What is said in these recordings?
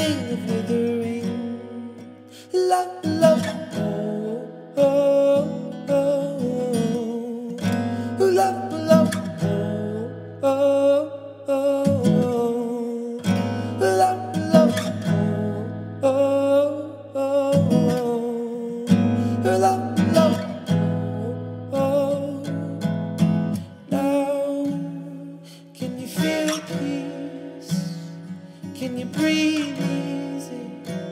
meaning of withering. Love, love, oh, oh, oh. Love, love, oh, oh, oh. Love, love, oh, oh, oh. Love, love, oh. Now, can you feel peace? Can you breathe easy?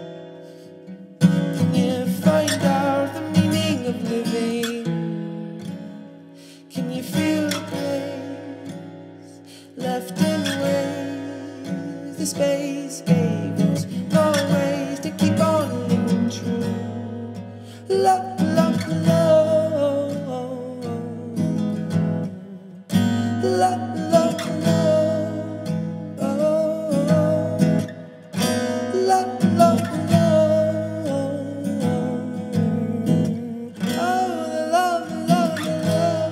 Can you find out the meaning of living? Can you feel grace left in ways the space gave us? No ways to keep on living true. Love, love, love. Love, love, love. Oh, love, love, love. Oh, the love, love, love.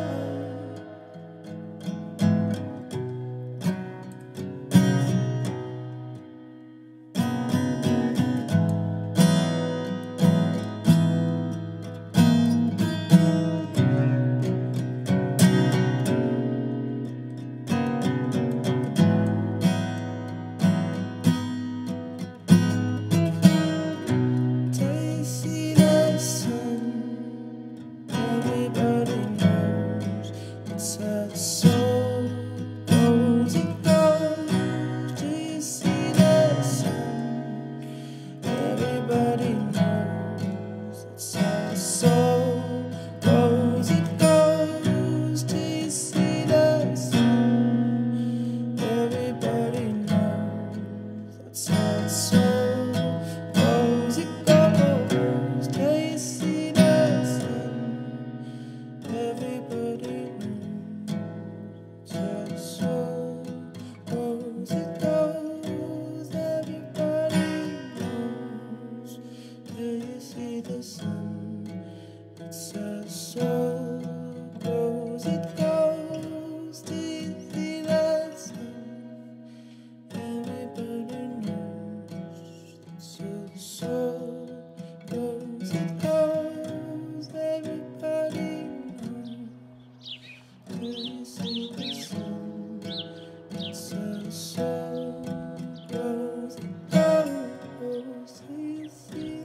Tasty the sun, everybody knows it's a soul goes, it goes. Do you see the sun? Everybody knows it's a soul goes, it goes. Do you see the sun? Everybody knows that's how soul goes, it goes. Till you see the sun. Everybody knows how soul goes, it goes. Everybody knows. Till you see the sun. It's how soul goes, it goes. Till you see the sun. Everybody knows that's how the soul goes, it goes. Everybody knows. Do you see the sun? That's how the soul goes, it goes. Do you see